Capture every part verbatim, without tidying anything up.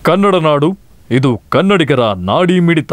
ಕನ್ನಡ ನಾಡು, ಇದು ಕನ್ನಡಿಗರ ನಾಡಿ ಮಿಡಿತ.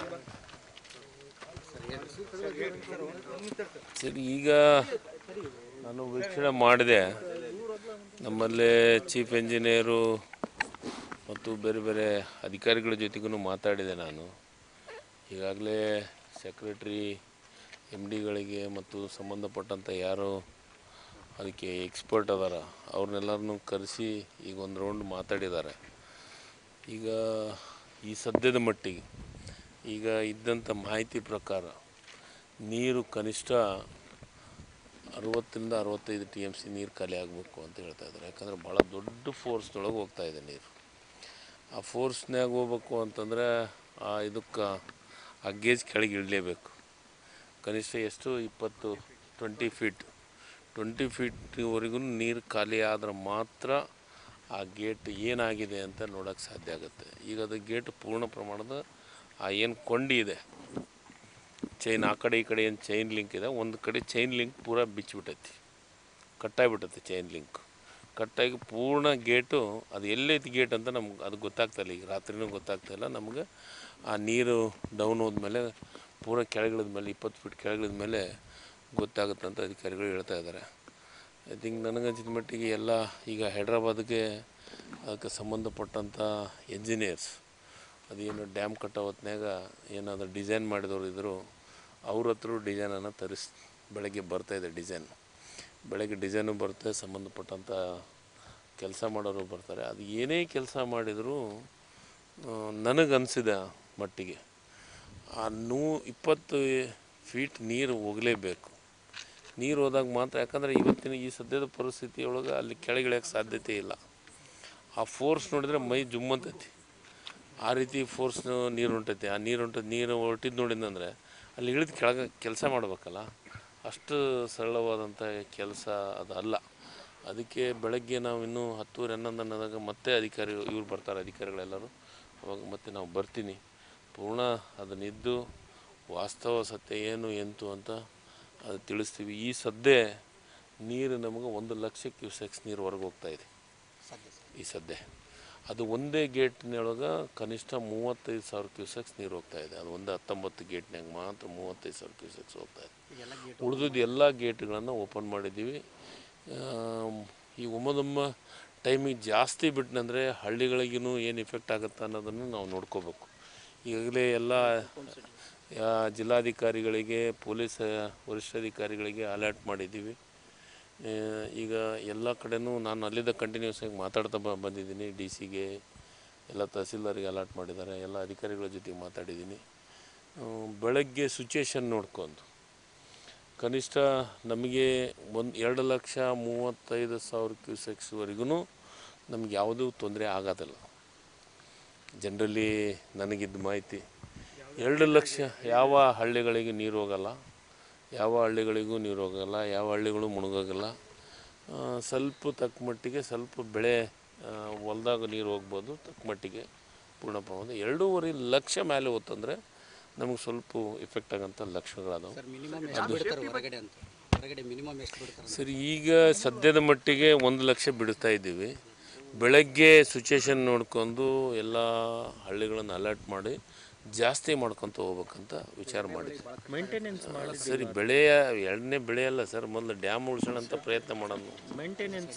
ಸರಿ, ಈಗ ನಾನು ವೀಕ್ಷಣೆ ಮಾಡಿದೆ. ನಮ್ಮಲ್ಲೇ ಚೀಫ್ ಇಂಜಿನಿಯರು ಮತ್ತು ಬೇರೆ ಬೇರೆ ಅಧಿಕಾರಿಗಳ ಜೊತೆಗೂ ಮಾತಾಡಿದೆ. ನಾನು ಈಗಾಗಲೇ ಸೆಕ್ರೆಟ್ರಿ ಎಮ್ ಡಿಗಳಿಗೆ ಮತ್ತು ಸಂಬಂಧಪಟ್ಟಂಥ ಯಾರು ಅದಕ್ಕೆ ಎಕ್ಸ್ಪರ್ಟ್ ಅದಾರ ಅವ್ರನ್ನೆಲ್ಲರನ್ನೂ ಕರೆಸಿ ಈಗ ಒಂದು ರೌಂಡ್ ಮಾತಾಡಿದ್ದಾರೆ. ಈಗ ಈ ಸದ್ಯದ ಮಟ್ಟಿಗೆ ಈಗ ಇದ್ದಂಥ ಮಾಹಿತಿ ಪ್ರಕಾರ ನೀರು ಕನಿಷ್ಠ ಅರುವತ್ತರಿಂದ ಅರವತ್ತೈದು ಟಿ ಎಮ್ ಸಿ ನೀರು ಖಾಲಿ ಆಗಬೇಕು ಅಂತ ಹೇಳ್ತಾ ಇದ್ದಾರೆ. ಯಾಕಂದರೆ ಭಾಳ ದೊಡ್ಡ ಫೋರ್ಸ್ನೊಳಗೆ ಹೋಗ್ತಾ ಇದೆ ನೀರು. ಆ ಫೋರ್ಸ್ನಾಗ ಹೋಗ್ಬೇಕು ಅಂತಂದರೆ ಆ ಇದಕ್ಕೆ ಆ ಗೇಜ್ ಕೆಳಗೆ ಇಳಲೇಬೇಕು. ಕನಿಷ್ಠ ಎಷ್ಟು ಇಪ್ಪತ್ತು ಟ್ವೆಂಟಿ ಫೀಟ್ ಟ್ವೆಂಟಿ ಫೀಟ್ವರೆಗೂ ನೀರು ಖಾಲಿ ಆದ್ರೆ ಮಾತ್ರ ಆ ಗೇಟ್ ಏನಾಗಿದೆ ಅಂತ ನೋಡೋಕ್ಕೆ ಸಾಧ್ಯ ಆಗುತ್ತೆ. ಈಗ ಅದು ಗೇಟ್ ಪೂರ್ಣ ಪ್ರಮಾಣದ ಆ ಏನು ಕೊಂಡಿ ಇದೆ, ಚೈನ್ ಆ ಕಡೆ ಈ ಕಡೆ ಏನು ಚೈನ್ ಲಿಂಕ್ ಇದೆ, ಒಂದು ಕಡೆ ಚೈನ್ ಲಿಂಕ್ ಪೂರ ಬಿಚ್ಚಿಬಿಟ್ಟೈತಿ, ಕಟ್ಟಾಗಿಬಿಟ್ಟೈತಿ. ಚೈನ್ ಲಿಂಕ್ ಕಟ್ಟಾಗಿ ಪೂರ್ಣ ಗೇಟು ಅದು ಎಲ್ಲೈತಿ ಗೇಟ್ ಅಂತ ನಮ್ಗೆ ಅದು ಗೊತ್ತಾಗ್ತಾಯಿಲ್ಲ. ಈಗ ರಾತ್ರಿನೂ ಗೊತ್ತಾಗ್ತಾಯಿಲ್ಲ ನಮ್ಗೆ. ಆ ನೀರು ಡೌನ್ ಹೋದ್ಮೇಲೆ ಪೂರ ಕೆಳಗಿಳಿದ ಮೇಲೆ ಇಪ್ಪತ್ತು ಫೀಟ್ ಕೆಳಗಿಳಿದ ಮೇಲೆ ಗೊತ್ತಾಗುತ್ತೆ ಅಂತ ಅಧಿಕಾರಿಗಳು ಹೇಳ್ತಾ ಇದ್ದಾರೆ. ಐ ಥಿಂಕ್ ನನಗನ್ಸಿದ ಮಟ್ಟಿಗೆ ಎಲ್ಲ ಈಗ ಹೈದ್ರಾಬಾದ್ಗೆ ಅದಕ್ಕೆ ಸಂಬಂಧಪಟ್ಟಂಥ ಎಂಜಿನಿಯರ್ಸ್ ಅದೇನು ಡ್ಯಾಮ್ ಕಟ್ಟೋ ಹೊತ್ನಾಗ ಏನಾದರೂ ಡಿಸೈನ್ ಮಾಡಿದವರು ಇದ್ದರು, ಅವ್ರ ಹತ್ರ ಡಿಸೈನನ್ನು ತರಿಸಿ ಬೆಳಗ್ಗೆ ಬರ್ತಾಯಿದೆ. ಡಿಸೈನ್ ಬೆಳಗ್ಗೆ ಡಿಸೈನು ಬರುತ್ತೆ, ಸಂಬಂಧಪಟ್ಟಂಥ ಕೆಲಸ ಮಾಡೋರು ಬರ್ತಾರೆ. ಅದು ಏನೇ ಕೆಲಸ ಮಾಡಿದರೂ ನನಗನ್ಸಿದ ಮಟ್ಟಿಗೆ ಆ ನೂ ಇಪ್ಪತ್ತು ಫೀಟ್ ನೀರು ಹೋಗಲೇಬೇಕು. ನೀರು ಹೋದಾಗ ಮಾತ್ರ, ಯಾಕಂದರೆ ಇವತ್ತಿನ ಈ ಸದ್ಯದ ಪರಿಸ್ಥಿತಿಯೊಳಗೆ ಅಲ್ಲಿ ಕೆಳಗಿಳಿಯೋಕ್ಕೆ ಸಾಧ್ಯತೆ ಇಲ್ಲ. ಆ ಫೋರ್ಸ್ ನೋಡಿದರೆ ಮೈ ಜುಮ್ಮಂತೈತಿ. ಆ ರೀತಿ ಫೋರ್ಸ್ ನೀರು ಹೊಂಟೈತಿ. ಆ ನೀರು ಹೊಂಟದ ನೀರು ಹೊರಟಿದ್ದು ನೋಡಿದಂದರೆ ಅಲ್ಲಿ ಇಳಿದು ಕೆಳಗೆ ಕೆಲಸ ಮಾಡಬೇಕಲ್ಲ, ಅಷ್ಟು ಸರಳವಾದಂಥ ಕೆಲಸ ಅದು ಅಲ್ಲ. ಅದಕ್ಕೆ ಬೆಳಗ್ಗೆ ನಾವು ಇನ್ನೂ ಹತ್ತೂವರೆ ಹನ್ನೊಂದು ಅನ್ನೋದಾಗ ಮತ್ತೆ ಅಧಿಕಾರಿ ಇವ್ರು ಬರ್ತಾರೆ, ಅಧಿಕಾರಿಗಳೆಲ್ಲರೂ. ಅವಾಗ ಮತ್ತೆ ನಾವು ಬರ್ತೀನಿ, ಪೂರ್ಣ ಅದನ್ನಿದ್ದು ವಾಸ್ತವ ಸತ್ಯ ಏನು ಎಂತು ಅಂತ ಅದು ತಿಳಿಸ್ತೀವಿ. ಈ ಸದ್ಯ ನೀರು ನಮಗೆ ಒಂದು ಲಕ್ಷ ಕ್ಯೂಸೆಕ್ಸ್ ನೀರು ಹೊರಗೆ ಹೋಗ್ತಾಯಿದೆ ಈ ಸದ್ಯ. ಅದು ಒಂದೇ ಗೇಟ್ನೊಳಗೆ ಕನಿಷ್ಠ ಮೂವತ್ತೈದು ಸಾವಿರ ಕ್ಯೂಸೆಕ್ಸ್ ನೀರು ಹೋಗ್ತಾಯಿದೆ. ಅದು ಒಂದು ಹತ್ತೊಂಬತ್ತು ಗೇಟ್ನಾಗ ಮಾತ್ರ ಮೂವತ್ತೈದು ಸಾವಿರ ಕ್ಯೂಸೆಕ್ಸ್ ಹೋಗ್ತಾಯಿದೆ. ಉಳಿದಿದ್ದು ಎಲ್ಲ ಗೇಟ್ಗಳನ್ನು ಓಪನ್ ಮಾಡಿದ್ದೀವಿ. ಈ ಒಮ್ಮದೊಮ್ಮ ಟೈಮಿಗೆ ಜಾಸ್ತಿ ಬಿಟ್ಟನಂದರೆ ಹಳ್ಳಿಗಳಿಗೂ ಏನು ಇಫೆಕ್ಟ್ ಆಗುತ್ತೆ ಅನ್ನೋದನ್ನು ನಾವು ನೋಡ್ಕೋಬೇಕು. ಈಗಾಗಲೇ ಎಲ್ಲ ಜಿಲ್ಲಾಧಿಕಾರಿಗಳಿಗೆ, ಪೊಲೀಸ್ ವರಿಷ್ಠಾಧಿಕಾರಿಗಳಿಗೆ ಅಲರ್ಟ್ ಮಾಡಿದ್ದೀವಿ. ಈಗ ಎಲ್ಲ ಕಡೆಯೂ ನಾನು ಅಲ್ಲಿದ್ದ ಕಂಟಿನ್ಯೂಸ್ ಆಗಿ ಮಾತಾಡ್ತಾ ಬ ಬಂದಿದ್ದೀನಿ ಡಿ ಸಿಗೆ, ಎಲ್ಲ ತಹಸೀಲ್ದಾರಿಗೆ ಅಲರ್ಟ್ ಮಾಡಿದ್ದಾರೆ, ಎಲ್ಲ ಅಧಿಕಾರಿಗಳ ಜೊತೆಗೆ ಮಾತಾಡಿದ್ದೀನಿ. ಬೆಳಗ್ಗೆ ಸಿಚುವೇಶನ್ ನೋಡ್ಕೊಂಡು ಕನಿಷ್ಠ ನಮಗೆ ಒಂದು ಎರಡು ಲಕ್ಷ ಮೂವತ್ತೈದು ಸಾವಿರ ಕ್ಯೂಸೆಕ್ಸ್ವರೆಗೂ ನಮ್ಗೆ ಯಾವುದೂ ತೊಂದರೆ ಆಗೋದಿಲ್ಲ. ಜನರಲಿ ನನಗಿದ್ದ ಮಾಹಿತಿ ಎರಡು ಲಕ್ಷ ಯಾವ ಹಳ್ಳಿಗಳಿಗೆ ನೀರು ಹೋಗಲ್ಲ, ಯಾವ ಹಳ್ಳಿಗಳಿಗೂ ನೀರು ಹೋಗಲ್ಲ, ಯಾವ ಹಳ್ಳಿಗಳು ಮುಳುಗೋಗಲ್ಲ. ಸ್ವಲ್ಪ ತಕ್ಕ ಮಟ್ಟಿಗೆ ಸ್ವಲ್ಪ ಬೆಳೆ ಹೊಲ್ದಾಗ ನೀರು ಹೋಗ್ಬೋದು, ತಕ್ಕ ಮಟ್ಟಿಗೆ. ಪೂರ್ಣ ಪ್ರಮಾಣದ ಎರಡೂವರೆ ಲಕ್ಷ ಮೇಲೆ ಹೋತಂದರೆ ನಮಗೆ ಸ್ವಲ್ಪ ಇಫೆಕ್ಟ್ ಆಗೋಂಥ ಲಕ್ಷಣಗಳದಾವೆ. ಸರಿ, ಈಗ ಸದ್ಯದ ಮಟ್ಟಿಗೆ ಒಂದು ಲಕ್ಷ ಬಿಡ್ತಾ ಇದ್ದೀವಿ. ಬೆಳಗ್ಗೆ ಸಿಚುವೇಶನ್ ನೋಡ್ಕೊಂಡು ಎಲ್ಲ ಹಳ್ಳಿಗಳನ್ನು ಅಲರ್ಟ್ ಮಾಡಿ ಜಾಸ್ತಿ ಮಾಡ್ಕೊತ ಹೋಗ್ಬೇಕಂತ ವಿಚಾರ ಮಾಡಿದ್ವಿ. ಮೇಂಟೆನೆನ್ಸ್ ಮಾಡಿ ಸರಿ, ಬೆಳೆಯ ಎರಡನೇ ಬೆಳೆ ಅಲ್ಲ ಸರ್, ಮೊದಲು ಡ್ಯಾಮ್ ಉಳಿಸೋಣಂತ ಪ್ರಯತ್ನ ಮಾಡೋದು. ಮೇಂಟೆನೆನ್ಸ್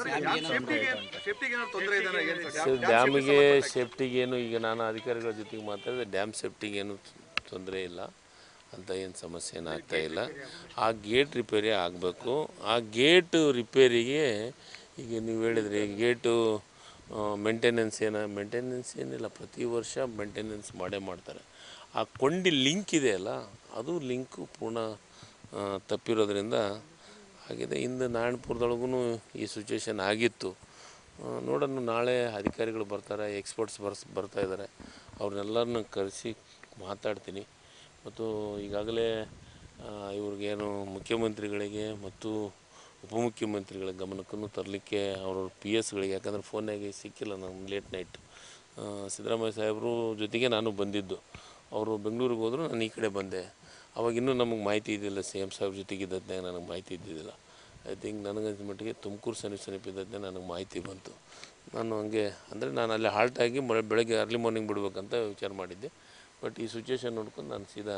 ಸರ್, ಡ್ಯಾಮಿಗೆ ಸೇಫ್ಟಿಗೇನು ಈಗ ನಾನು ಅಧಿಕಾರಿಗಳ ಜೊತೆಗೆ ಮಾತಾಡಿದೆ, ಡ್ಯಾಮ್ ಸೇಫ್ಟಿಗೇನು ತೊಂದರೆ ಇಲ್ಲ ಅಂತ, ಏನು ಸಮಸ್ಯೆ ಏನಾಗ್ತಾ ಇಲ್ಲ. ಆ ಗೇಟ್ ರಿಪೇರಿ ಆಗಬೇಕು. ಆ ಗೇಟು ರಿಪೇರಿಗೆ ಈಗ ನೀವು ಹೇಳಿದ್ರಿ ಗೇಟು ಮೇಂಟೆನೆನ್ಸ್ ಏನ ಮೇಂಟೆನೆನ್ಸ್ ಏನಿಲ್ಲ, ಪ್ರತಿ ವರ್ಷ ಮೇಂಟೆನೆನ್ಸ್ ಮಾಡೇ ಮಾಡ್ತಾರೆ. ಆ ಕೊಂಡಿ ಲಿಂಕ್ ಇದೆಯಲ್ಲ, ಅದು ಲಿಂಕು ಪೂರ್ಣ ತಪ್ಪಿರೋದ್ರಿಂದ ಆಗಿದೆ. ಇಂದು ನಾರಾಯಣಪುರದೊಳಗೂ ಈ ಸಿಚುವೇಶನ್ ಆಗಿತ್ತು. ನೋಡೋಣ, ನಾಳೆ ಅಧಿಕಾರಿಗಳು ಬರ್ತಾರೆ, ಎಕ್ಸ್ಪರ್ಟ್ಸ್ ಬರ್ಸ್ ಬರ್ತಾಯಿದ್ದಾರೆ, ಅವ್ರನ್ನೆಲ್ಲರನ್ನ ಕರೆಸಿ ಮಾತಾಡ್ತೀನಿ. ಮತ್ತು ಈಗಾಗಲೇ ಇವ್ರಿಗೇನು ಮುಖ್ಯಮಂತ್ರಿಗಳಿಗೆ ಮತ್ತು ಉಪಮುಖ್ಯಮಂತ್ರಿಗಳ ಗಮನಕ್ಕೂ ತರಲಿಕ್ಕೆ ಅವ್ರ ಪಿ ಎಸ್ಗಳಿಗೆ, ಯಾಕಂದರೆ ಫೋನ್ನಾಗೆ ಸಿಕ್ಕಿಲ್ಲ ನಾನು ಲೇಟ್ ನೈಟ್. ಸಿದ್ದರಾಮಯ್ಯ ಸಾಹೇಬರು ಜೊತೆಗೆ ನಾನು ಬಂದಿದ್ದು, ಅವರು ಬೆಂಗಳೂರಿಗೆ ಹೋದರು, ನಾನು ಈ ಕಡೆ ಬಂದೆ. ಅವಾಗ ಇನ್ನೂ ನಮಗೆ ಮಾಹಿತಿ ಇದ್ದಿಲ್ಲ, ಸಿ ಎಮ್ ಸಾಹೇಬ್ರ ಜೊತೆಗಿದ್ದದ್ದೇ ನನಗೆ ಮಾಹಿತಿ ಇದ್ದಿದ್ದಿಲ್ಲ. ಐ ಥಿಂಕ್ ನನಗನ್ಸಿದ ಮಟ್ಟಿಗೆ ತುಮಕೂರು ಸಮೀಪ ಸಮೀಪ ಇದ್ದದ್ದೇ ನನಗೆ ಮಾಹಿತಿ ಬಂತು. ನಾನು ಹಂಗೆ ಅಂದರೆ ನಾನು ಅಲ್ಲಿ ಹಾಲ್ಟ್ ಆಗಿ ಬೆಳಗ್ಗೆ ಅರ್ಲಿ ಮಾರ್ನಿಂಗ್ ಬಿಡಬೇಕಂತ ವಿಚಾರ ಮಾಡಿದ್ದೆ. ಬಟ್ ಈ ಸಿಚುವೇಶನ್ ನೋಡ್ಕೊಂಡು ನಾನು ಸೀದಾ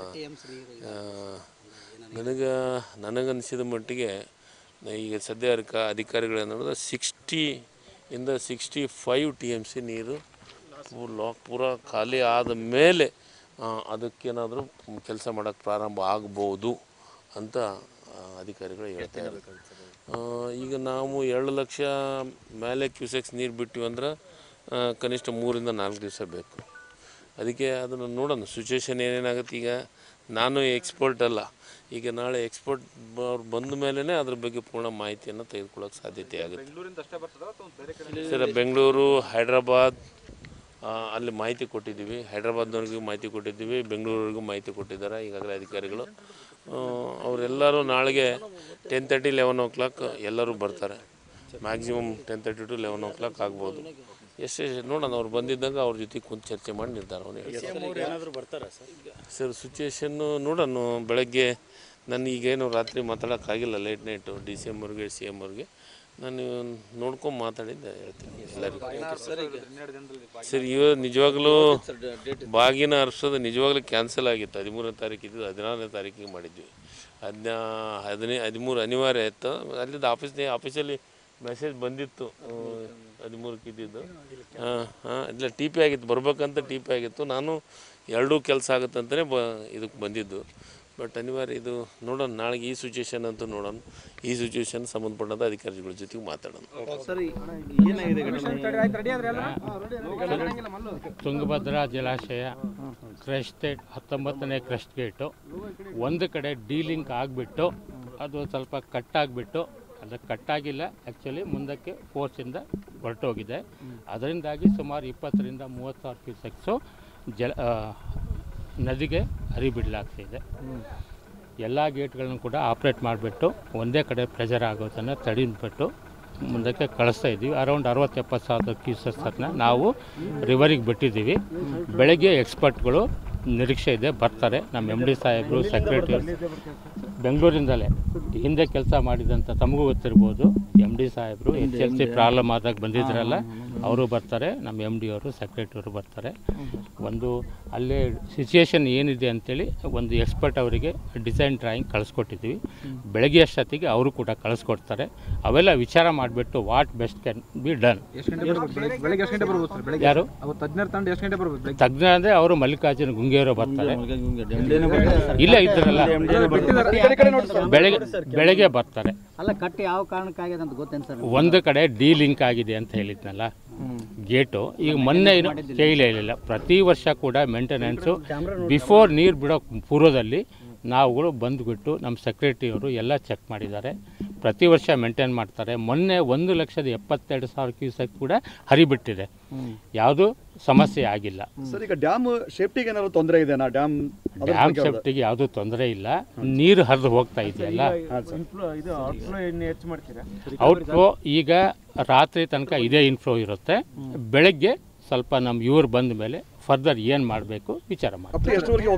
ನನಗೆ ನನಗನ್ನಿಸಿದ ಮಟ್ಟಿಗೆ ಈಗ ಸದ್ಯ ಅಧಿಕಾರಿಗಳು ಏನಂದ್ರೆ ಸಿಕ್ಸ್ಟಿ ಇಂದ sixty five T M C ನೀರು ಲಾಕ್ ಪೂರ ಖಾಲಿ ಆದ ಮೇಲೆ ಅದಕ್ಕೇನಾದರೂ ಕೆಲಸ ಮಾಡೋಕ್ಕೆ ಪ್ರಾರಂಭ ಆಗ್ಬೋದು ಅಂತ ಅಧಿಕಾರಿಗಳು ಹೇಳ್ತಾ ಇದ್ದಾರೆ. ಈಗ ನಾವು ಎರಡು ಲಕ್ಷ ಮೇಲೆ ಕ್ಯೂಸೆಕ್ಸ್ ನೀರು ಬಿಟ್ಟಿವಿ ಅಂದ್ರೆ ಕನಿಷ್ಠ ಮೂರಿಂದ ನಾಲ್ಕು ದಿವಸ ಬೇಕು. ಅದಕ್ಕೆ ಅದನ್ನು ನೋಡೋಣ ಸಿಚುವೇಶನ್ ಏನೇನಾಗುತ್ತೆ. ಈಗ ನಾನು ಎಕ್ಸ್ಪರ್ಟ್ ಅಲ್ಲ, ಈಗ ನಾಳೆ ಎಕ್ಸ್ಪರ್ಟ್ ಅವ್ರು ಬಂದ ಮೇಲೇ ಅದ್ರ ಬಗ್ಗೆ ಪೂರ್ಣ ಮಾಹಿತಿಯನ್ನು ತೆಗೆದುಕೊಳ್ಳೋಕೆ ಸಾಧ್ಯತೆ ಆಗುತ್ತೆ. ಸರ್ ಬೆಂಗಳೂರು, ಹೈದ್ರಾಬಾದ್ ಅಲ್ಲಿ ಮಾಹಿತಿ ಕೊಟ್ಟಿದ್ದೀವಿ, ಹೈದ್ರಾಬಾದ್ನವ್ರಿಗೂ ಮಾಹಿತಿ ಕೊಟ್ಟಿದ್ದೀವಿ, ಬೆಂಗಳೂರಿಗೂ ಮಾಹಿತಿ ಕೊಟ್ಟಿದ್ದಾರೆ ಈಗಾಗಲೇ ಅಧಿಕಾರಿಗಳು. ಅವರೆಲ್ಲರೂ ನಾಳೆಗೆ ten thirty eleven o'clock ಎಲ್ಲರೂ ಬರ್ತಾರೆ. Maximum ten thirty to eleven o'clock ಆಗ್ಬೋದು. ಎಷ್ಟೇ ನೋಡೋಣ, ಅವ್ರು ಬಂದಿದ್ದಾಗ ಅವ್ರ ಜೊತೆ ಕುಂತು ಚರ್ಚೆ ಮಾಡಿ ನಿರ್ಧಾರವನ್ನು ಹೇಳ್ತಾರೆ. ಸರ್ ಸಿಚುವೇಶನ್ನು ನೋಡೋಣ. ಬೆಳಗ್ಗೆ ನಾನು ಈಗೇನು ರಾತ್ರಿ ಮಾತಾಡೋಕ್ಕಾಗಿಲ್ಲ, late night D C M ಅವ್ರಿಗೆ ಸಿ ಎಮ್ ಅವ್ರಿಗೆ ನಾನು ನೋಡ್ಕೊಂಡು ಮಾತಾಡಿದ್ದೆ ಹೇಳ್ತೀನಿ ಎಲ್ಲರಿಗೂ. ಸರ್ ಇವಾಗ ನಿಜವಾಗ್ಲೂ ಬಾಗಿನ ಅರ್ಸೋದು ನಿಜವಾಗ್ಲೂ ಕ್ಯಾನ್ಸಲ್ ಆಗಿತ್ತು. ಹದಿಮೂರನೇ ತಾರೀಕು ಇದ್ದು ಹದಿನಾರನೇ ತಾರೀಕಿಗೆ ಮಾಡಿದ್ವಿ. ಹದಿನಾ ಹದಿನೈ ಹದಿಮೂರು ಅನಿವಾರ್ಯ ಆಯಿತು. ಅಲ್ಲಿದ್ದು ಆಫೀಸ್ನೇ ಆಫೀಸಲ್ಲಿ ಮೆಸೇಜ್ ಬಂದಿತ್ತು ಹದಿಮೂರಕ್ಕೆ ಇದ್ದಿದ್ದು. ಹಾಂ ಹಾಂ ಇಲ್ಲ ಟಿ ಪಿ ಆಗಿತ್ತು, ಬರ್ಬೇಕಂತ ಟಿ ಪಿ ಆಗಿತ್ತು. ನಾನು ಎರಡೂ ಕೆಲಸ ಆಗುತ್ತಂತಲೇ ಬ ಇದಕ್ಕೆ ಬಂದಿದ್ದು. ಬಟ್ ಅನಿವಾರ್ಯ ಇದು ನೋಡೋಣ. ನಾಳೆಗೆ ಈ ಸಿಚುವೇಶನ್ ಅಂತೂ ನೋಡೋಣ. ಈ ಸಿಚುವೇಶನ್ ಸಂಬಂಧಪಟ್ಟಂಥ ಅಧಿಕಾರಿಗಳ ಜೊತೆಗೆ ಮಾತಾಡೋಣ. ತುಂಗಭದ್ರಾ ಜಲಾಶಯ ಕ್ರಸ್ಟ್ ಗೇಟ್ ಹತ್ತೊಂಬತ್ತನೇ ಕ್ರಸ್ಟ್ ಗೇಟು ಒಂದು ಕಡೆ ಡೀಲಿಂಕ್ ಆಗಿಬಿಟ್ಟು ಅದು ಸ್ವಲ್ಪ ಕಟ್ಟಾಗಿಬಿಟ್ಟು ಅದು ಕಟ್ಟಾಗಿಲ್ಲ, ಆ್ಯಕ್ಚುಲಿ ಮುಂದಕ್ಕೆ ಫೋರ್ಸಿಂದ ಹೊರಟೋಗಿದೆ. ಅದರಿಂದಾಗಿ ಸುಮಾರು ಇಪ್ಪತ್ತರಿಂದ ಮೂವತ್ತು ಸಾವಿರ ಕ್ಯೂಸೆಕ್ಸು ಜಲ ನದಿಗೆ ಹರಿಬಿಡಲಾಗ್ತಿದೆ. ಎಲ್ಲ ಗೇಟ್ಗಳನ್ನು ಕೂಡ ಆಪ್ರೇಟ್ ಮಾಡಿಬಿಟ್ಟು ಒಂದೇ ಕಡೆ ಪ್ರೆಷರ್ ಆಗೋದನ್ನು ತಡೆದ್ಬಿಟ್ಟು ಮುಂದಕ್ಕೆ ಕಳಿಸ್ತಾ ಇದ್ದೀವಿ. ಅರೌಂಡ್ ಅರವತ್ತು ಎಪ್ಪತ್ತು ಸಾವಿರ ಕ್ಯೂಸೆಕ್ಸನ್ನು ನಾವು ರಿವರಿಗೆ ಬಿಟ್ಟಿದ್ದೀವಿ. ಬೆಳಗ್ಗೆ ಎಕ್ಸ್ಪರ್ಟ್ಗಳು ನಿರೀಕ್ಷೆ ಇದೆ, ಬರ್ತಾರೆ. ನಮ್ಮ ಎಮ್ ಡಿ ಸಾಹೇಬರು, ಸೆಕ್ರೆಟರಿ ಬೆಂಗಳೂರಿಂದಲೇ ಹಿಂದೆ ಕೆಲಸ ಮಾಡಿದಂಥ ತಮಗೂ ಗೊತ್ತಿರ್ಬೋದು, ಎಮ್ ಡಿ ಸಾಹೇಬರು ಎಚ್ ಎಲ್ ಸಿ ಪ್ರಾಬ್ಲಮ್ ಆದಾಗ ಬಂದಿದ್ರಲ್ಲ, ಅವರು ಬರ್ತಾರೆ. ನಮ್ಮ ಎಮ್ ಡಿ ಅವರು, ಸೆಕ್ರೆಟರಿ ಅವರು ಬರ್ತಾರೆ. ಒಂದು ಅಲ್ಲೇ ಸಿಚುಯೇಷನ್ ಏನಿದೆ ಅಂಥೇಳಿ ಒಂದು ಎಕ್ಸ್ಪರ್ಟ್ ಅವರಿಗೆ ಡಿಸೈನ್ ಡ್ರಾಯಿಂಗ್ ಕಳಿಸ್ಕೊಟ್ಟಿದ್ದೀವಿ. ಬೆಳಗ್ಗೆ ಅಷ್ಟೊತ್ತಿಗೆ ಅವರು ಕೂಡ ಕಳಿಸ್ಕೊಡ್ತಾರೆ. ಅವೆಲ್ಲ ವಿಚಾರ ಮಾಡಿಬಿಟ್ಟು what best can be done. ಯಾರು ತಜ್ಞ ಅಂದರೆ ಅವರು ಮಲ್ಲಿಕಾರ್ಜುನ ಗುಂಗೇವರು ಬರ್ತಾರೆ. ಇಲ್ಲ ಇದ್ರಲ್ಲ, ಬೆಳಗ್ಗೆ ಬೆಳಗ್ಗೆ ಬರ್ತಾರೆ. ಅಲ್ಲ ಕಟ್ಟಿ ಯಾವ ಕಾರಣಕ್ಕಾಗಿದೆ ಅಂತ ಗೊತ್ತೇನು ಸರ್? ಒಂದು ಕಡೆ ಡಿ ಲಿಂಕ್ ಆಗಿದೆ ಅಂತ ಹೇಳಿದ್ನಲ್ಲ ಗೇಟು. ಈಗ ಮೊನ್ನೆ ಏನು ಕೇಳಲೇ ಇಲ್ಲ. ಪ್ರತಿ ವರ್ಷ ಕೂಡ ಮೇಂಟೆನೆನ್ಸು ಬಿಫೋರ್ ನೀರು ಬಿಡೋ ಪೂರ್ವದಲ್ಲಿ ನಾವುಗಳು ಬಂದುಬಿಟ್ಟು ನಮ್ಮ ಸೆಕ್ರೆಟರಿಯವರು ಎಲ್ಲ ಚೆಕ್ ಮಾಡಿದ್ದಾರೆ. ಪ್ರತಿ ವರ್ಷ ಮೇಂಟೈನ್ ಮಾಡ್ತಾರೆ. ಮೊನ್ನೆ ಒಂದು ಲಕ್ಷದ ಎಪ್ಪತ್ತೆರಡು ಸಾವಿರ ಕ್ಯೂಸೆಕ್ ಕೂಡ ಹರಿಬಿಟ್ಟಿದೆ. ಯಾವುದೂ ಸಮಸ್ಯೆ ಆಗಿಲ್ಲ. ಸರ್ ಈಗ ಡ್ಯಾಮ್ ಸೇಫ್ಟಿಗೆ ಏನಾದ್ರು ತೊಂದರೆ ಇದೆನಾ? ಡ್ಯಾಮ್ ಡ್ಯಾಮ್ ಸೇಫ್ಟಿಗೆ ಯಾವುದೂ ತೊಂದರೆ ಇಲ್ಲ. ನೀರು ಹರಿದು ಹೋಗ್ತಾ ಇದೆಯಲ್ಲ. ಔಟ್ಫ್ಲೋ ಈಗ ರಾತ್ರಿ ತನಕ ಇದೇ ಇನ್ಫ್ಲೋ ಇರುತ್ತೆ. ಬೆಳಗ್ಗೆ ಸ್ವಲ್ಪ ನಮ್ಮ ಇವ್ರು ಬಂದ ಮೇಲೆ ಫರ್ದರ್ ಏನು ಮಾಡಬೇಕು ವಿಚಾರ ಮಾಡಿ.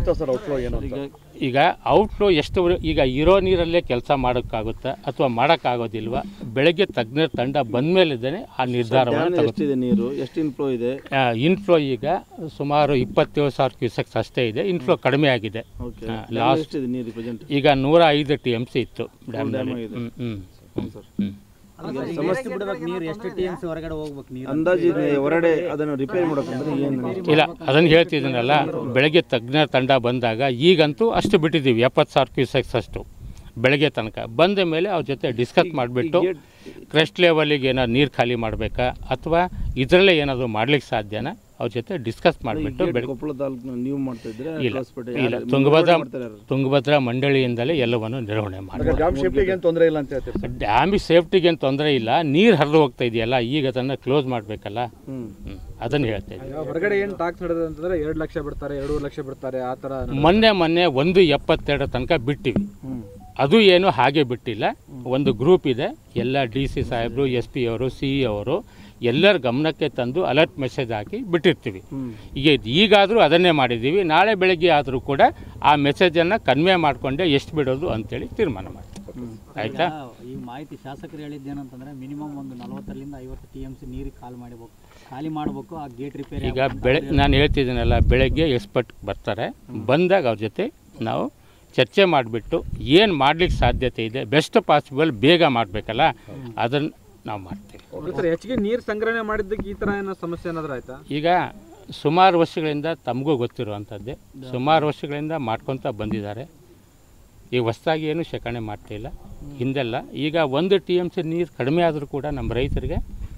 ಈಗ ಔಟ್ಫ್ಲೋ ಎಷ್ಟು ಈಗ ಇರೋ ನೀರಲ್ಲೇ ಕೆಲಸ ಮಾಡೋಕ್ಕಾಗುತ್ತಾ ಅಥವಾ ಮಾಡೋಕ್ಕಾಗೋದಿಲ್ವಾ? ಬೆಳಗ್ಗೆ ತಜ್ಞರ ತಂಡ ಬಂದ ಮೇಲಿದ್ದೇನೆ ಆ ನಿರ್ಧಾರವನ್ನು ತಗೋತಿದೆ. ನೀರು ಎಷ್ಟು ಇನ್ಫ್ಲೋ ಇದೆ? ಇನ್ಫ್ಲೋ ಈಗ ಸುಮಾರು ಇಪ್ಪತ್ತೇಳು ಸಾವಿರ ಕ್ಯೂಸೆಕ್ಸ್ ಅಷ್ಟೇ ಇದೆ. ಇನ್ಫ್ಲೋ ಕಡಿಮೆ ಆಗಿದೆ. ಲಾಸ್ಟ್ ಈಗ ನೂರ ಐದು ಟಿ ಎಮ್ ಸಿ ಇತ್ತು ಡ್ಯಾಮ್ನಲ್ಲಿ. ಹ್ಞೂ ಹ್ಞೂ ಹ್ಞೂ ಸಮಸ್ಯೆ ಬಿಡಬೇಕು. ನೀರು ಎಷ್ಟು ಟಿ ಎಂ ಸಿ ಹೊರಗಡೆ ಹೋಗ್ಬೇಕು? ನೀರು ಅಂದಾಜು ಹೊರಗಡೆ ಅದನ್ನು ರಿಪೇರ್ ಮಾಡೋಕಂದ್ರೆ ಏನು ಇಲ್ಲ, ಅದನ್ನು ಹೇಳ್ತಿದ್ದೀನಲ್ಲ. ಬೆಳಗ್ಗೆ ತಜ್ಞರ ತಂಡ ಬಂದಾಗ ಈಗಂತೂ ಅಷ್ಟು ಬಿಟ್ಟಿದ್ದೀವಿ, ಎಪ್ಪತ್ತು ಸಾವಿರ ಕ್ಯೂಸೆಕ್ಸ್ ಅಷ್ಟು. ಬೆಳಗ್ಗೆ ತನಕ ಬಂದ ಮೇಲೆ ಅವ್ರ ಜೊತೆ ಡಿಸ್ಕಸ್ ಮಾಡಿಬಿಟ್ಟು ಕ್ರೆಸ್ಟ್ ಲೆವೆಲಿಗೆ ಏನಾದ್ರು ನೀರು ಖಾಲಿ ಮಾಡಬೇಕಾ ಅಥವಾ ಇದರಲ್ಲೇ ಏನಾದರೂ ಮಾಡ್ಲಿಕ್ಕೆ ಸಾಧ್ಯನಾ ಅವ್ರ ಜೊತೆ ಡಿಸ್ಕಸ್ ಮಾಡಿಬಿಟ್ಟು ನೀವು ಮಾಡ್ತಾ ಇದ್ರೆ ಇಲ್ಲ ಇಲ್ಲ ತುಂಗಭದ್ರಾ ತುಂಗಭದ್ರಾ ಮಂಡಳಿಯಿಂದಲೇ ಎಲ್ಲವನ್ನು ನಿರ್ವಹಣೆ ಮಾಡಿ. ಡ್ಯಾಮಿಗೆ ಸೇಫ್ಟಿಗೆ ಏನು ತೊಂದರೆ ಇಲ್ಲ. ನೀರು ಹರಿದು ಹೋಗ್ತಾ ಇದೆಯಲ್ಲ, ಈಗ ಅದನ್ನು ಕ್ಲೋಸ್ ಮಾಡಬೇಕಲ್ಲ. ಅದನ್ನು ಹೇಳ್ತಾ ಇದ್ದೀವಿ. ಹೊರಗಡೆ ಏನು ಟಾಕ್ಸ್ ನಡೆದ ಅಂತಂದ್ರೆ ಎರಡು ಲಕ್ಷ ಬಿಡ್ತಾರೆ, ಎರಡು ಲಕ್ಷ ಬಿಡ್ತಾರೆ, ಆ ಥರ. ಮೊನ್ನೆ ಮೊನ್ನೆ ಒಂದು ಎಪ್ಪತ್ತೆರಡು ತನಕ ಬಿಟ್ಟಿವಿ. ಅದು ಏನು ಹಾಗೆ ಬಿಟ್ಟಿಲ್ಲ. ಒಂದು ಗ್ರೂಪ್ ಇದೆ, ಎಲ್ಲ ಡಿ ಸಿ ಸಾಹೇಬರು, ಎಸ್ ಪಿ ಅವರು, ಸಿ ಇ ಅವರು ಎಲ್ಲರ ಗಮನಕ್ಕೆ ತಂದು ಅಲರ್ಟ್ ಮೆಸೇಜ್ ಹಾಕಿ ಬಿಟ್ಟಿರ್ತೀವಿ. ಈಗ ಈಗಾದರೂ ಅದನ್ನೇ ಮಾಡಿದ್ದೀವಿ. ನಾಳೆ ಬೆಳಗ್ಗೆ ಆದರೂ ಕೂಡ ಆ ಮೆಸೇಜನ್ನು ಕನ್ವೆ ಮಾಡಿಕೊಂಡೆ ಎಷ್ಟು ಬಿಡೋದು ಅಂತೇಳಿ ತೀರ್ಮಾನ ಮಾಡ್ತೀವಿ. ಆಯಿತಾ. ಈ ಮಾಹಿತಿ ಶಾಸಕರು ಹೇಳಿದ್ದೇನಂತಂದ್ರೆ ಮಿನಿಮಮ್ ಒಂದು ನಲವತ್ತರಿಂದ ಐವತ್ತು ಟಿ ಎಮ್ ಸಿ ನೀರಿಗೆ ಖಾಲಿ ಮಾಡಬೇಕು ಖಾಲಿ ಮಾಡಬೇಕು ಆ ಗೇಟ್ ರಿಪೇರಿ. ಈಗ ಬೆಳೆ ನಾನು ಹೇಳ್ತಿದ್ದೀನಲ್ಲ, ಬೆಳಗ್ಗೆ ಎಕ್ಸ್ಪರ್ಟ್ ಬರ್ತಾರೆ, ಬಂದಾಗ ಅವ್ರ ಜೊತೆ ನಾವು ಚರ್ಚೆ ಮಾಡಿಬಿಟ್ಟು ಏನು ಮಾಡಲಿಕ್ಕೆ ಸಾಧ್ಯತೆ ಇದೆ ಬೆಸ್ಟ್ ಪಾಸಿಬಲ್ ಬೇಗ ಮಾಡಬೇಕಲ್ಲ, ಅದನ್ನು ನಾವು ಮಾಡ್ತೀವಿ. ಹೆಚ್ಚಿಗೆ ನೀರು ಸಂಗ್ರಹಣೆ ಮಾಡಿದ್ದಕ್ಕೆ ಈ ಥರ ಏನೋ ಸಮಸ್ಯೆ ಏನಾದರೂ ಆಯ್ತಾ? ಈಗ ಸುಮಾರು ವರ್ಷಗಳಿಂದ ತಮಗೂ ಗೊತ್ತಿರುವಂಥದ್ದೇ, ಸುಮಾರು ವರ್ಷಗಳಿಂದ ಮಾಡ್ಕೊತ ಬಂದಿದ್ದಾರೆ. ಈಗ ಹೊಸದಾಗಿ ಏನು ಶೇಖರಣೆ ಮಾಡ್ತಾಯಿಲ್ಲ, ಹಿಂದೆಲ್ಲ. ಈಗ ಒಂದು ಟಿ ಎಮ್ ಸಿ ನೀರು ಕಡಿಮೆ ಆದರೂ ಕೂಡ ನಮ್ಮ ರೈತರಿಗೆ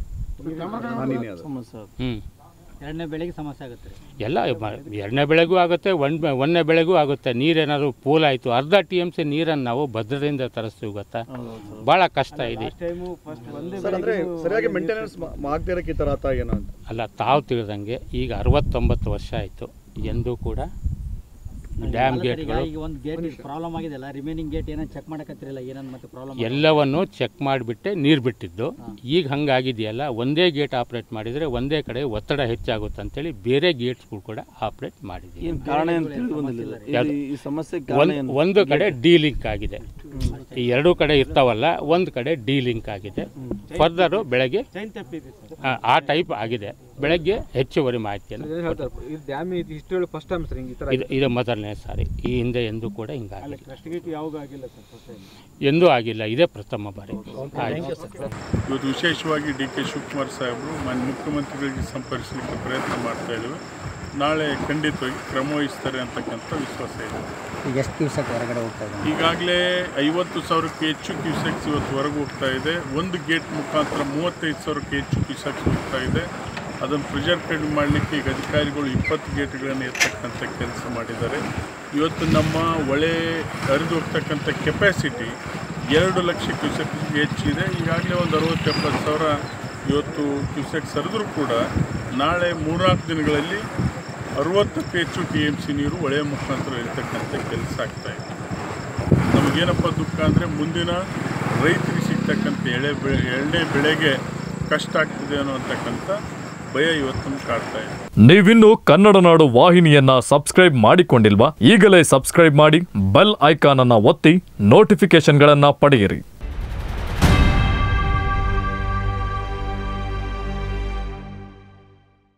ಸಮಸ್ಯೆ. ಹ್ಞೂ ಎರಡನೇ ಬೆಳೆಗೆ ಸಮಸ್ಯೆ ಆಗುತ್ತೆ ರೀ. ಎಲ್ಲ ಎರಡನೇ ಬೆಳೆಗೂ ಆಗುತ್ತೆ, ಒನ್ ಒಂದನೇ ಬೆಳೆಗೂ ಆಗುತ್ತೆ. ನೀರೇನಾದ್ರು ಪೂಲ್ ಆಯಿತು, ಅರ್ಧ ಟಿ ಎಮ್ ಸಿ ನೀರನ್ನು ನಾವು ಭದ್ರದಿಂದ ತರಿಸ್ತೀವಿ ಗೊತ್ತಾ, ಭಾಳ ಕಷ್ಟ ಇದೆ. ಸರ್ ಅಂದ್ರೆ ಸರಿಯಾಗಿ ಮೇಂಟೆನೆನ್ಸ್ ಆಗದೇ ಇರೋಕೆ ಈ ಥರ ಆತ ಏನೋ ಅಂತ ಅಲ್ಲ, ತಾವು ತಿಳಿದಂಗೆ ಈಗ ಅರವತ್ತೊಂಬತ್ತು ವರ್ಷ ಆಯಿತು, ಎಂದೂ ಕೂಡ ಡ್ಯಾಮ್ ಗೇಟ್ಗಳು ಈಗ ಒಂದು ಗೇಟ್ ಪ್ರಾಬ್ಲಮ್ ಆಗಿದೆಲ್ಲ, ರಿಮೈನಿಂಗ್ ಗೇಟ್ ಏನೋ ಚೆಕ್ ಮಾಡಕತ್ತಿರಲ್ಲ, ಏನನ್ನ ಮತ್ತೆ ಪ್ರಾಬ್ಲಮ್ ಎಲ್ಲವನ್ನು ಚೆಕ್ ಮಾಡಿಬಿಟ್ಟೆ ನೀರು ಬಿಟ್ಟಿದ್ದು. ಈಗ ಹಂಗಾಗಿದೆಯಲ್ಲ, ಒಂದೇ ಗೇಟ್ ಆಪ್ರೇಟ್ ಮಾಡಿದರೆ ಒಂದೇ ಕಡೆ ಒತ್ತಡ ಹೆಚ್ಚಾಗುತ್ತೆ ಅಂತೇಳಿ ಬೇರೆ ಗೇಟ್ಸ್ಗಳು ಕೂಡ ಆಪ್ರೇಟ್ ಮಾಡಿದ್ದೀವಿ. ಏನು ಕಾರಣ ಏನು ತಿಳಿದು ಬಂದಿಲ್ಲ ಇದು- ಈ ಸಮಸ್ಯೆ ಕಾರಣ ಒಂದು ಏನು? ಒಂದು ಕಡೆ ಡಿ ಲಿಂಕ್ ಆಗಿದೆ, ಈ ಎರಡೂ ಕಡೆ ಇರ್ತಾವಲ್ಲ, ಒಂದು ಕಡೆ ಡಿ ಲಿಂಕ್ ಆಗಿದೆ. ಫರ್ದರು ಬೆಳಗ್ಗೆ ಆ, ಆ ಟೈಪ್ ಆಗಿದೆ. ಬೆಳಗ್ಗೆ ಹೆಚ್ಚುವರಿ ಮಾಹಿತಿಯನ್ನು ಹೇಳ್ತಾರೆ ಈ dam history first time sir ಹಿಂಗೆ ಈ ಥರ ಇದು ಇದು ಮೊದಲನೇ ಸಾರಿ. ಈ ಹಿಂದೆ ಎಂದೂ ಕೂಡ ಹಿಂಗಾಗಿಲ್ಲ, ಫಸ್ಟ್ ಗೇಟ್ ಯಾವಾಗ ಆಗಿಲ್ಲ ಸರ್ ಫಸ್ಟ್ ಟೈಮ್ ಎಂದೂ ಆಗಿಲ್ಲ, ಇದೇ ಪ್ರಥಮ ಬಾರಿ. ಆಯ್ತು. ಇವತ್ತು ವಿಶೇಷವಾಗಿ ಡಿ ಕೆ ಶಿವಕುಮಾರ್ ಸಾಹೇಬರು ಮಾನ್ಯ ಮುಖ್ಯಮಂತ್ರಿಗಳಿಗೆ ಸಂಪರ್ಕಿಸಲಿಕ್ಕೆ ಪ್ರಯತ್ನ ಮಾಡ್ತಾ ಇದ್ದೇವೆ. ನಾಳೆ ಖಂಡಿತವಾಗಿ ಕ್ರಮ ವಹಿಸ್ತಾರೆ ಅಂತಕ್ಕಂಥ ವಿಶ್ವಾಸ ಇದೆ. ಈಗ ಎಷ್ಟು ದಿವಸಕ್ಕೆ ಹೊರಗಡೆ ಹೋಗ್ತಾ ಇದೆ? ಈಗಾಗಲೇ ಐವತ್ತು ಸಾವಿರಕ್ಕೆ ಹೆಚ್ಚು ಕ್ಯೂಸೆಕ್ಸ್ ಇವತ್ತು ಹೊರಗೆ ಹೋಗ್ತಾ ಇದೆ. ಒಂದು ಗೇಟ್ ಮುಖಾಂತರ ಮೂವತ್ತೈದು ಸಾವಿರಕ್ಕೆ ಹೆಚ್ಚು ಕ್ಯೂಸೆಕ್ಸ್ ಹೋಗ್ತಾ ಇದೆ. ಅದನ್ನು ಪ್ರೆಷರ್ ಕಡಿಮೆ ಮಾಡಲಿಕ್ಕೆ ಈಗ ಅಧಿಕಾರಿಗಳು ಇಪ್ಪತ್ತು ಗೇಟ್ಗಳನ್ನು ಎತ್ತಕ್ಕಂಥ ಕೆಲಸ ಮಾಡಿದ್ದಾರೆ. ಇವತ್ತು ನಮ್ಮ ಹೊಳೆ ಹರಿದು ಹೋಗ್ತಕ್ಕಂಥ ಕೆಪಾಸಿಟಿ ಎರಡು ಲಕ್ಷ ಕ್ಯೂಸೆಕ್ಸ್ಗೆ ಹೆಚ್ಚಿದೆ. ಈಗಾಗಲೇ ಒಂದು ಅರವತ್ತು ಎಪ್ಪತ್ತು ಸಾವಿರ ಇವತ್ತು ಕ್ಯೂಸೆಕ್ಸ್ ಹರಿದ್ರೂ ಕೂಡ ನಾಳೆ ಮೂರ್ನಾಲ್ಕು ದಿನಗಳಲ್ಲಿ ಅರುವತ್ತಕ್ಕೂ ಹೆಚ್ಚು ಟಿ ಎಮ್ ಸಿ ನೀರು ಹೊಳೆಯ ಮುಖಾಂತರ ಇರ್ತಕ್ಕಂಥ ಕೆಲಸ ಆಗ್ತಾಯಿದೆ. ನಮಗೇನಪ್ಪ ದುಃಖ ಅಂದರೆ ಮುಂದಿನ ರೈತರಿಗೆ ಸಿಗ್ತಕ್ಕಂಥ ಎಳೆ ಬೆಳೆ ಎಣ್ಣೆ ಬೆಳೆಗೆ ಕಷ್ಟ ಆಗ್ತದೆ ಅನ್ನೋಅಂತಕ್ಕಂಥ ಭಯ ಇವತ್ತು ಕಾಡ್ತಾ ಇದೆ. ನೀವಿನ್ನು ಕನ್ನಡ ನಾಡು ವಾಹಿನಿಯನ್ನ ಸಬ್ಸ್ಕ್ರೈಬ್ ಮಾಡಿಕೊಂಡಿಲ್ವಾ? ಈಗಲೇ ಸಬ್ಸ್ಕ್ರೈಬ್ ಮಾಡಿ, ಬೆಲ್ ಐಕಾನ್ ಅನ್ನ ಒತ್ತಿ ನೋಟಿಫಿಕೇಶನ್ಗಳನ್ನ ಪಡೆಯಿರಿ.